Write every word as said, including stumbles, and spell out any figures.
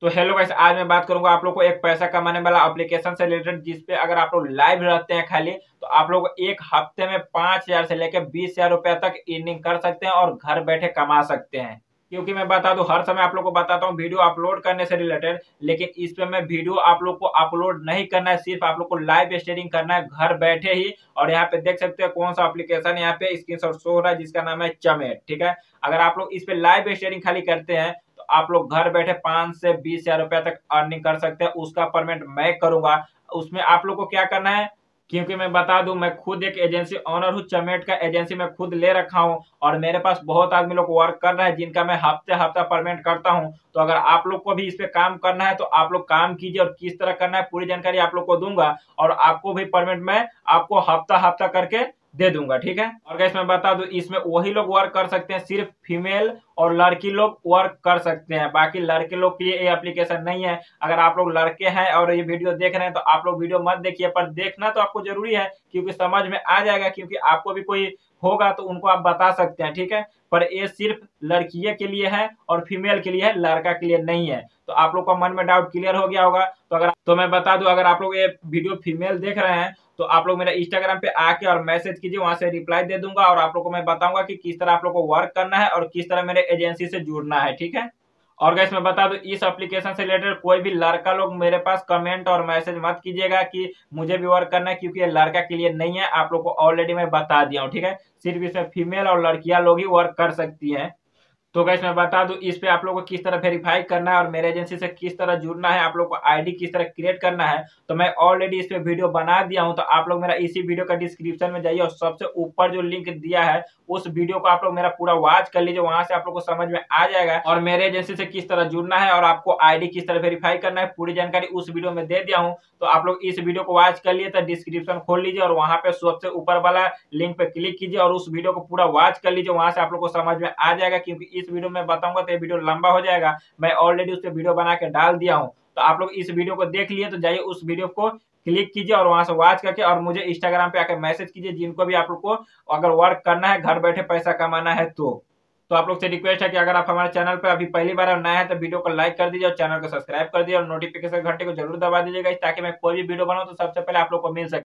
तो hello guys, आज मैं बात करूंगा आप लोग को एक पैसा कमाने वाला एप्लीकेशन से रिलेटेड, जिसपे अगर आप लोग लाइव रहते हैं खाली तो आप लोग एक हफ्ते में पांच हजार से लेकर बीस हजार रुपया तक अर्निंग कर सकते हैं और घर बैठे कमा सकते हैं। क्योंकि मैं बता दूं, हर समय आप लोग को बताता हूं वीडियो अपलोड करने से रिलेटेड, लेकिन इस पे मैं वीडियो आप लोग को अपलोड नहीं करना है, सिर्फ आप लोग को लाइव स्ट्रीमिंग करना है घर बैठे ही। और यहाँ पे देख सकते हैं कौन सा एप्लीकेशन यहाँ पे स्क्रीनशॉट शो हो रहा है, जिसका नाम है चमेट। ठीक है, अगर आप लोग इस पे लाइव स्ट्रीमिंग खाली करते हैं तो आप लोग घर बैठे पांच से बीस हजार रुपया तक अर्निंग कर सकते हैं। उसका पेमेंट मैं करूंगा। उसमें आप लोग को क्या करना है, क्योंकि मैं बता दूं, मैं खुद एक एजेंसी ऑनर हूं, चमेट का एजेंसी मैं खुद ले रखा हूं और मेरे पास बहुत आदमी लोग वर्क कर रहा है जिनका मैं हफ्ते हफ्ता पेमेंट करता हूं। तो अगर आप लोग को भी इस पे काम करना है तो आप लोग काम कीजिए, और किस तरह करना है पूरी जानकारी आप लोग को दूंगा और आपको भी पेमेंट मैं आपको हफ्ता हफ्ता करके दे दूंगा। ठीक है, और गाइस मैं बता दूं, इसमें वही लोग वर्क कर सकते हैं, सिर्फ फीमेल और लड़की लोग वर्क कर सकते हैं, बाकी लड़के लोग के लिए ये एप्लीकेशन नहीं है। अगर आप लोग लड़के हैं और ये वीडियो देख रहे हैं तो आप लोग वीडियो मत देखिए, पर देखना तो आपको जरूरी है क्योंकि समझ में आ जाएगा, क्योंकि आपको भी कोई होगा तो उनको आप बता सकते हैं। ठीक है, पर ये सिर्फ लड़कियों के लिए है और फीमेल के लिए है, लड़का के लिए नहीं है। तो आप लोग का मन में डाउट क्लियर हो गया होगा। तो अगर तो मैं बता दूं, अगर आप लोग ये वीडियो फीमेल देख रहे हैं तो आप लोग मेरे इंस्टाग्राम पे आके और मैसेज कीजिए, वहां से रिप्लाई दे दूंगा और आप लोग को मैं बताऊंगा कि किस तरह आप लोग को वर्क करना है और किस तरह मेरे एजेंसी से जुड़ना है। ठीक है, और गैस मैं बता दूं, इस एप्लीकेशन से रिलेटेड कोई भी लड़का लोग मेरे पास कमेंट और मैसेज मत कीजिएगा कि मुझे भी वर्क करना है, क्योंकि ये लड़का के लिए नहीं है। आप लोग को ऑलरेडी मैं बता दिया हूँ। ठीक है, सिर्फ इसमें फीमेल और लड़कियां लोग ही वर्क कर सकती हैं। तो गैस मैं बता दूं, इस पे आप लोगों को किस तरह वेरीफाई करना है और मेरे एजेंसी से किस तरह जुड़ना है, आप लोग को आईडी किस तरह क्रिएट करना है, तो मैं ऑलरेडी इस पे वीडियो बना दिया हूं। तो आप लोग मेरा इसी वीडियो का डिस्क्रिप्शन में जाइए और सबसे ऊपर जो लिंक दिया है उस वीडियो को आप लोग मेरा पूरा वॉच कर लीजिए, वहां से आप लोग को समझ में आ जाएगा और मेरे एजेंसी से किस तरह जुड़ना है और आपको आईडी किस तरह वेरीफाई करना है, पूरी जानकारी उस वीडियो में दे दिया हूँ। तो आप लोग इस वीडियो को वॉच कर लिए तो डिस्क्रिप्शन खोल लीजिए और वहां पे सबसे ऊपर वाला लिंक पे क्लिक कीजिए और उस वीडियो को पूरा वॉच कर लीजिए, वहां से आप लोग को समझ में आ जाएगा। क्योंकि इस वीडियो में बताऊंगा तो ये वीडियो लंबा हो जाएगा, मैं ऑलरेडी उस पर वीडियो बना के डाल दिया हूँ। तो आप लोग इस वीडियो को देख लिए तो जाइए उस वीडियो को क्लिक कीजिए और वहां से वॉच करके और मुझे इंस्टाग्राम पे आकर मैसेज कीजिए, जिनको भी आप लोग को अगर वर्क करना है, घर बैठे पैसा कमाना है। तो तो आप लोग से रिक्वेस्ट है कि अगर आप हमारे चैनल पर अभी पहली बार नए हैं तो वीडियो को लाइक कर दीजिए और चैनल को सब्सक्राइब कर दीजिए और नोटिफिकेशन घंटे को जरूर दबा दीजिएगा, ताकि मैं कोई भी वीडियो बनाऊं तो सबसे पहले आप लोग को मिल सके।